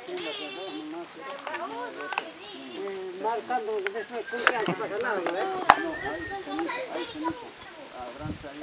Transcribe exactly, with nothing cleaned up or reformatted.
Marcando después confianza para el lado, ¿eh? No, ahí, ahí, ahí, ahí,